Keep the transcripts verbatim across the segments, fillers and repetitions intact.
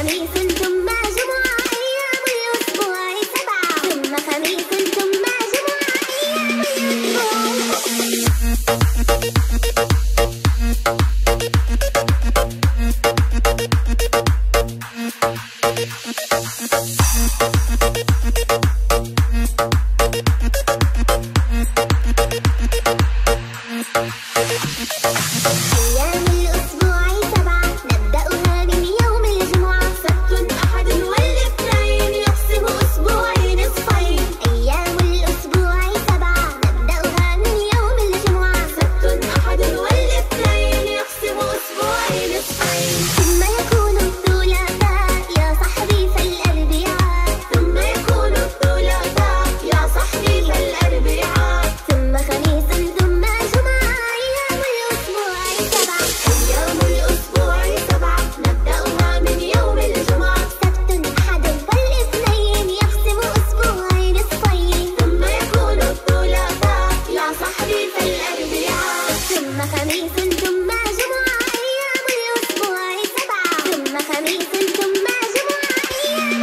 خميس ثم جمعة أيام الأسبوع سبعة ثم خميس ثم جمعة أيام أيام الأسبوع سبعة نبدأها من يوم الجمعة سبت أحد والاثنين يقسم أسبوعي نصفين أيام الأسبوع سبعة نبدأها من يوم الجمعة سبت أحد والاثنين يقسم أسبوعي نصفين ثم يكون الثلاثاء يا صحبي فالأربعاء ثم يكون الثلاثاء يا صحبي فالأربعاء ثم خميس ثم جمعة أيام الأسبوع سبعة أيام الأسبوع سبعة نبدأها من يوم الجمعة سبت أحد والاثنين يقسم أسبوعي نصفين ثم يكون الثلاثاء يا صحبي فالأربعاء ثم خميس ثم جمعة أيام الأسبوع سبعة ثم خميس ثم جمعة أيام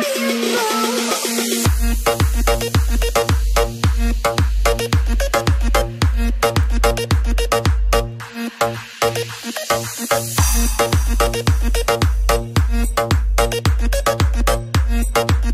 الأسبوع